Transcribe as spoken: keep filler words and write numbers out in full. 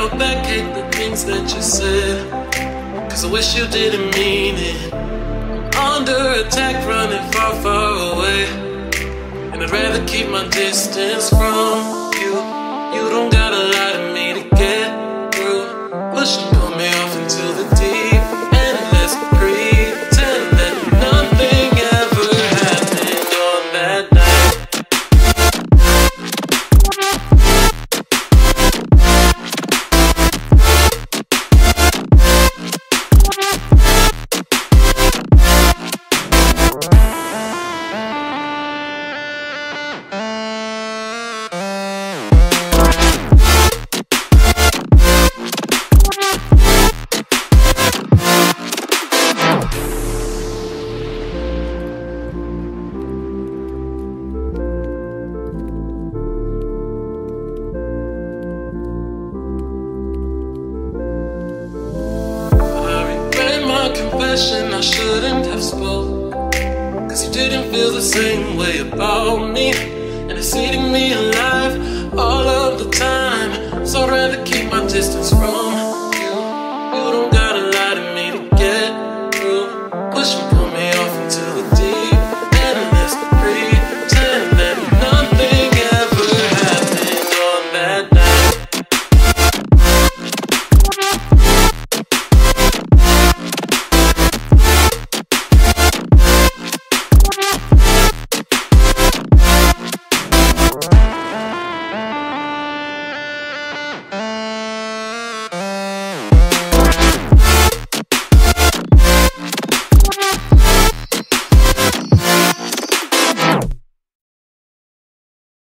my back, hate the things that you said, cause I wish you didn't mean it. I'm under attack, running far, far away, and I'd rather keep my distance from you. You don't gotta lie to me to get through. Push and pull me off into the deep end. Let's pretend that nothing ever happened on that night. Confession I shouldn't have spoke, cause you didn't feel the same way about me, and it's eating me alive all of the time. So I'd rather keep my distance from